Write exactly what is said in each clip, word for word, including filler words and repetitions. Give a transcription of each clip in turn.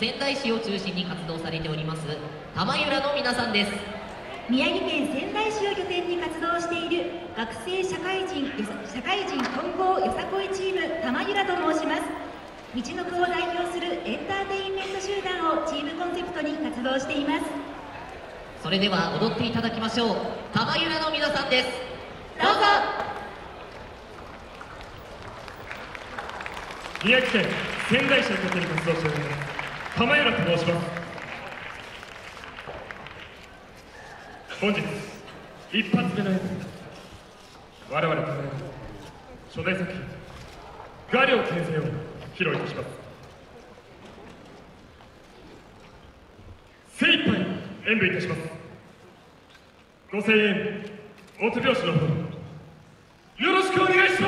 仙台市を中心に活動されております玉浦の皆さんです。 宮城県仙台市を拠点に活動している学生社会人社会人混合よさこいチーム玉浦と申します。みちのくを代表するエンターテインメント集団をチームコンセプトに活動しています。 それでは踊っていただきましょう。玉浦の皆さんです。どうぞ。 宮城県仙台市を拠点に活動しております玉浦と申します。本日一発目の演舞、我々玉浦の初代作品「画領転生」を披露いたします。精一杯演舞いたします。ご声援お手拍子のほどよろしくお願いします。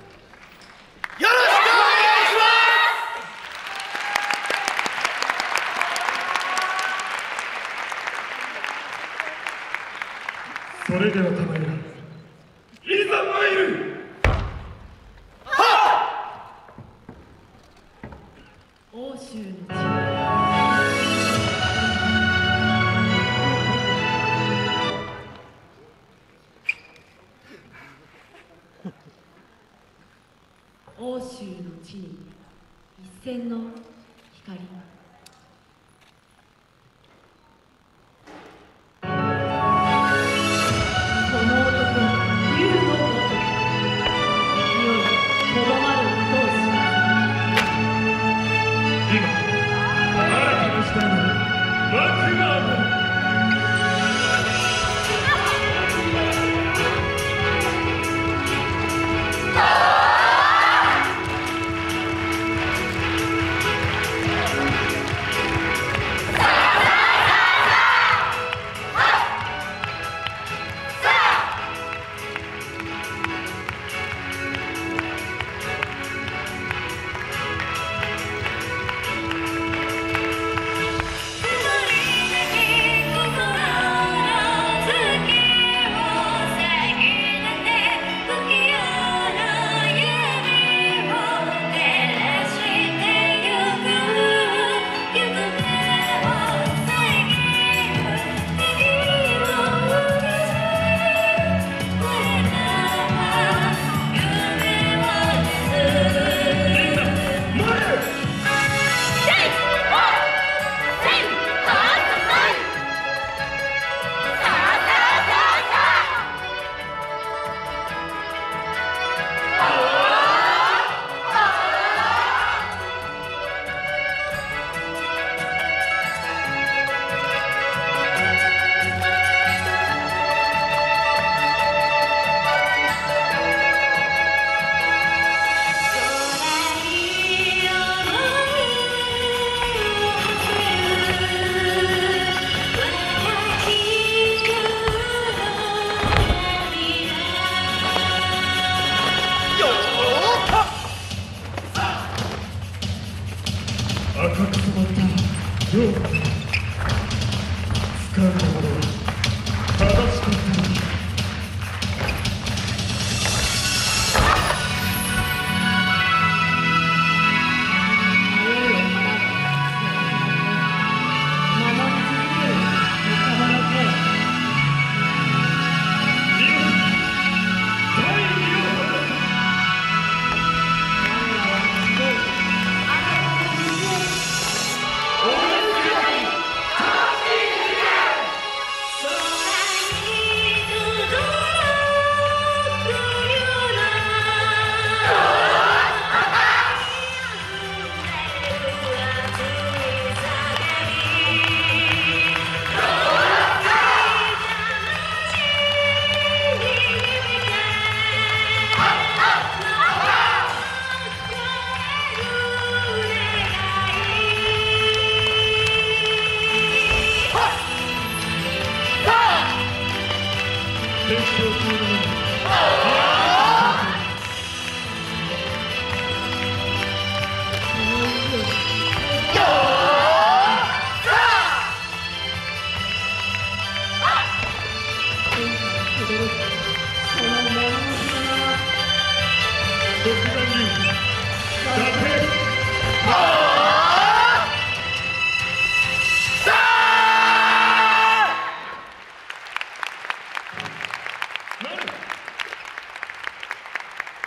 それでは玉浦、いざ参る。はっ。 欧州の欧州の地に一線の光。 赤く染まったよう使うものは正しかったのだ。 お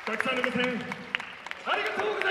たくさんのご声援ありがとうございます。